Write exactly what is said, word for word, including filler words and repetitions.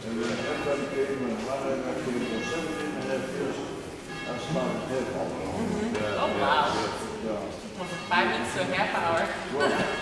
And then everybody came and Lara came for seventeen and a half years. I started here. Mm-hmm. Oh, wow. Yeah. Was it five minutes to a half hour? Well,